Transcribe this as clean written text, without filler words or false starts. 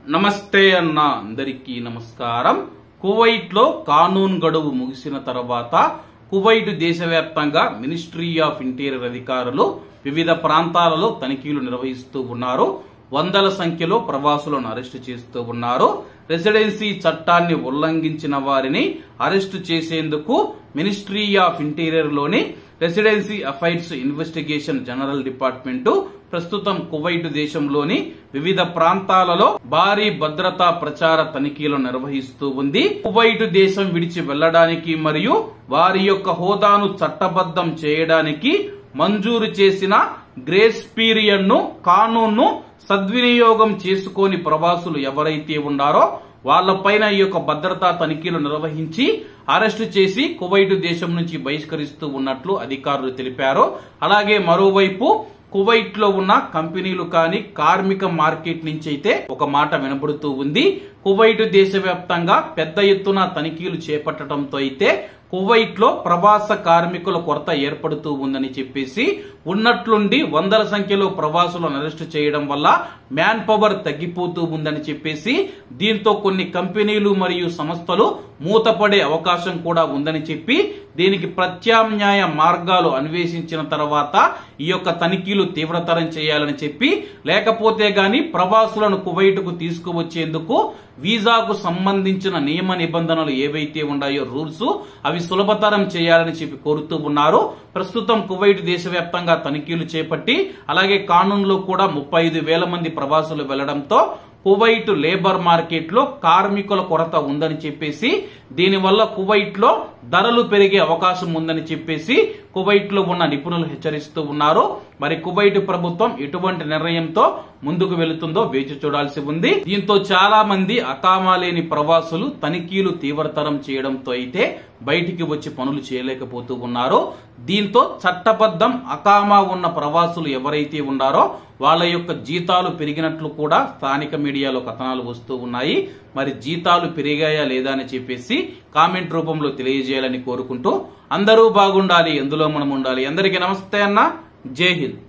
నమస్తే అన్న అందరికీ నమస్కారం. కువైట్ లో కానూన్ గడువు ముగిసిన తర్వాత కువైట్ దేశవ్యాప్తంగా మినిస్ట్రీ ఆఫ్ ఇంటీరియర్ అధికారులు వివిధ ప్రాంతాలలో తనిఖీలు నిర్వహిస్తూ ఉన్నారు. వందల సంఖ్యలో ప్రవాసులను అరెస్టు చేస్తూ ఉన్నారు. రెసిడెన్సీ చట్టాన్ని ఉల్లంఘించిన వారిని అరెస్టు చేసేందుకు మినిస్ట్రీ ఆఫ్ ఇంటీరియర్ లోని residency affairs investigation general department ప్రస్తుతం కువైట్ దేశంలోని వివిధ ప్రాంతాలలో భారీ భద్రతా ప్రచార తనిఖీలు నిర్వహిస్తూ ఉంది. కువైట్ దేశం విడిచి వెళ్లడానికి మరియు వారి యొక్క హోదాను చట్టబద్ధం చేయడానికి మంజూరు చేసిన గ్రేస్ పీరియడ్ ను కానూన్ను సద్వినియోగం చేసుకోని ప్రవాసులు ఎవరైతే ఉన్నారో వాళ్లపైన ఈ యొక్క భద్రతా తనిఖీలు నిర్వహించి అరెస్టు చేసి కువైట్ దేశం నుంచి బహిష్కరిస్తూ ఉన్నట్లు అధికారులు తెలిపారు. అలాగే మరోవైపు కువైట్ లో ఉన్న కంపెనీలు కానీ కార్మిక మార్కెట్ నుంచి అయితే ఒక మాట వినబడుతూ ఉంది. కువైట్ దేశవ్యాప్తంగా పెద్ద ఎత్తున తనిఖీలు చేపట్టడంతో అయితే కువైట్ లో ప్రవాస కార్మికుల కొరత ఏర్పడుతూ ఉందని చెప్పేసి ఉన్నట్లుండి వందల సంఖ్యలో ప్రవాసులను అరెస్టు చేయడం వల్ల మ్యాన్ పవర్ తగ్గిపోతూ ఉందని చెప్పేసి దీంతో కొన్ని కంపెనీలు మరియు సంస్థలు మూతపడే అవకాశం కూడా ఉందని చెప్పి దీనికి ప్రత్యామ్నాయ మార్గాలు అన్వేషించిన తర్వాత ఈ యొక్క తనిఖీలు తీవ్రతరం చేయాలని చెప్పి లేకపోతే గాని ప్రవాసులను కువైట్ కు తీసుకువచ్చేందుకు వీసాకు సంబంధించిన నియమ నిబంధనలు ఏవైతే ఉన్నాయో రూల్స్ అవి సులభతరం చేయాలని చెప్పి కోరుతూ ఉన్నారు. ప్రస్తుతం కువైట్ దేశవ్యాప్తంగా తనిఖీలు చేపట్టి అలాగే కానూన్ లో కూడా 35,000 మంది ప్రవాసులు వెళ్లడంతో కువైట్ లేబర్ మార్కెట్ లో కార్మికుల కొరత ఉందని చెప్పేసి దీనివల్ల కువైట్ లో ధరలు పెరిగే అవకాశం ఉందని చెప్పేసి కువైట్ లో ఉన్న నిపుణులు హెచ్చరిస్తూ ఉన్నారు. మరి కువైట్ ప్రభుత్వం ఎటువంటి నిర్ణయంతో ముందుకు వెళుతుందో వేచి చూడాల్సి ఉంది. దీంతో చాలా మంది అకామా లేని ప్రవాసులు తనిఖీలు తీవ్రతరం చేయడంతో అయితే బయటికి వచ్చి పనులు చేయలేకపోతూ ఉన్నారు. దీంతో చట్టబద్ధం అకామా ఉన్న ప్రవాసులు ఎవరైతే ఉన్నారో వాళ్ళ యొక్క జీతాలు పెరిగినట్లు కూడా స్థానిక మీడియాలో కథనాలు వస్తూ ఉన్నాయి. మరి జీతాలు పెరిగాయా లేదా అని చెప్పేసి కామెంట్ రూపంలో తెలియజేయాలని కోరుకుంటూ అందరూ బాగుండాలి, ఎందులో మనం ఉండాలి. అందరికీ నమస్తే అన్న, జై హింద్.